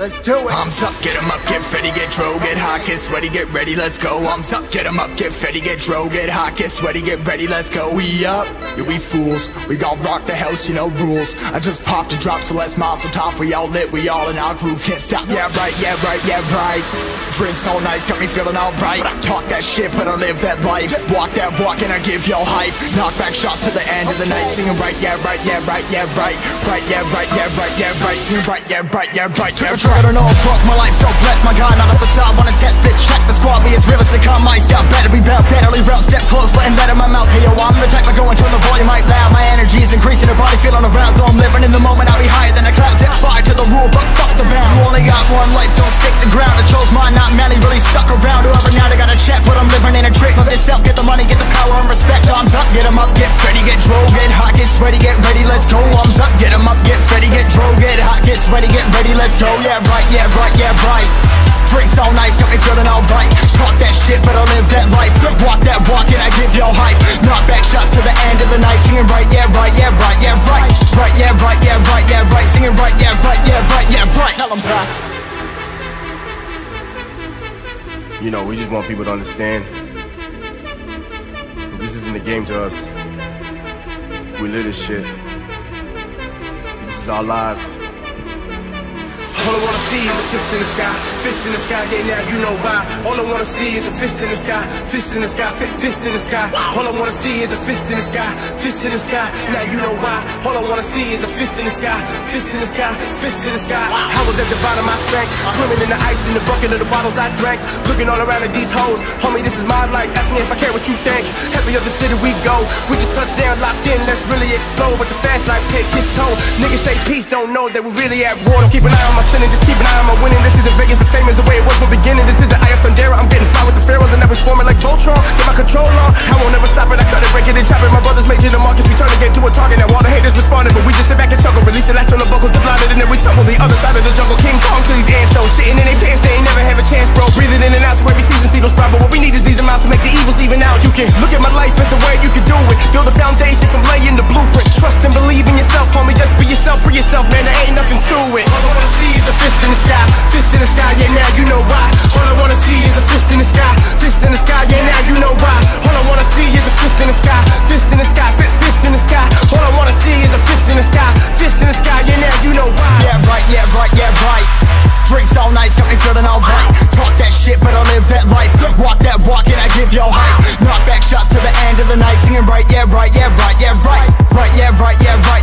Let's do it. Arms up, get 'em up, get fetty, get dro, get hot, get sweaty, get ready, let's go. Arms up, get 'em up, get fetty, get dro, get hot, get sweaty, get ready, let's go. We up, yeah, we fools, we gon' rock the house, you know rules. I just popped a drop, so let's mazel top. We all lit, we all in our groove, can't stop. Yeah right, yeah right, yeah right. Drinks all nice, got me feeling alright. Talk that shit, but I live that life. Walk that walk and I give y'all hype. Knock back shots to the end of the night, singing right, yeah right, yeah right, yeah right. Right, yeah right, yeah right, yeah right. Singing right, yeah right, yeah right, yeah right. I don't know, fuck my life so blessed, my God, not a facade. Wanna test this, check the squad, be as real as it come. My style better be belt, deadly route, step close, letting that in my mouth. Hey yo, I'm the type of go and turn the volume right loud. My energy is increasing, the body feeling aroused. Though I'm living in the moment, I'll be higher than the clouds. Set fire to the rule, but fuck the bound. You only got one life, don't stick the ground. I chose mine, not many, really stuck around. Whoever now, they got a check, but I'm living in a trick. Love yourself, get the money, get the power and respect. Arms up, get 'em up, get ready, get dro, get hot, get sweaty, get ready, let's go. Arms up, get 'em up, get ready, get dro, get hot, get sweaty, get ready, let's go. Yeah right, yeah right, yeah right. Drinks all nice, got me feeling alright. Talk that shit, but I live that life. Walk that walk and I give y'all hype. Knock back shots to the end of the night, singing right, yeah right, yeah right, yeah right. Right, yeah right, yeah right, yeah right. Singing right, yeah right, yeah right, yeah right. Tell 'em back. You know, we just want people to understand this isn't a game to us. We live this shit. This is our lives. All I wanna see is a fist in the sky, fist in the sky, yeah, now you know why. All I wanna see is a fist in the sky, fist in the sky, fist in the sky. All I wanna see is a fist in the sky, fist in the sky, now you know why. All I wanna see is a fist in the sky, fist in the sky, fist in the sky. I was at the bottom, I sank, swimming in the ice in the bucket of the bottles I drank. Looking all around at these hoes, homie, this is my life. Ask me if I care what you think. Every other city we go, we just touch down, locked in, let's really explode. But the fast life take its toll. Niggas say peace, don't know that we really at war. Don't keep an eye on my sin and just keep an eye on my winning. This isn't Vegas, the fame is the way it was from the beginning. This is the Eye of Thundera, I'm getting fly with the pharaohs and now we forming like Voltron. Get my control on, I won't ever stop it. I cut it, break it and chop it. My brothers made it to the markets, we turn the game to a target. Now all the haters responded, but we just sit back and chuckle. Release the last on the buckles, blinded, and then we tumble the other side of the jungle. King Kong to these ants though, shitting in their pants, they ain't never have a chance, bro. Breathing in and out, so every season see those sprout. But what we need is these amounts to make the evils even out. You can look at my life as the way you can do it. Build a foundation from laying the blueprint. Trust and believe in yourself, homie. Just be yourself, for yourself, man. There ain't nothing to it. All I wanna see is a fist in the sky, fist in the sky, yeah, now you know why. All I wanna see is a fist in the sky, fist in the sky, yeah, now you know why. All I wanna see is a fist in the sky, fist in the sky, fist in the sky. All I wanna see is a fist in the sky, fist in the sky, yeah, now you know why. Yeah right, yeah right, yeah right. Drinks all nice, got me feeling alright. Talk that shit, but I live that life. Walk that walk and I give y'all hype. Knock back shots to the end of the night, singing right, yeah right, yeah right, yeah right. Right, yeah right, yeah right.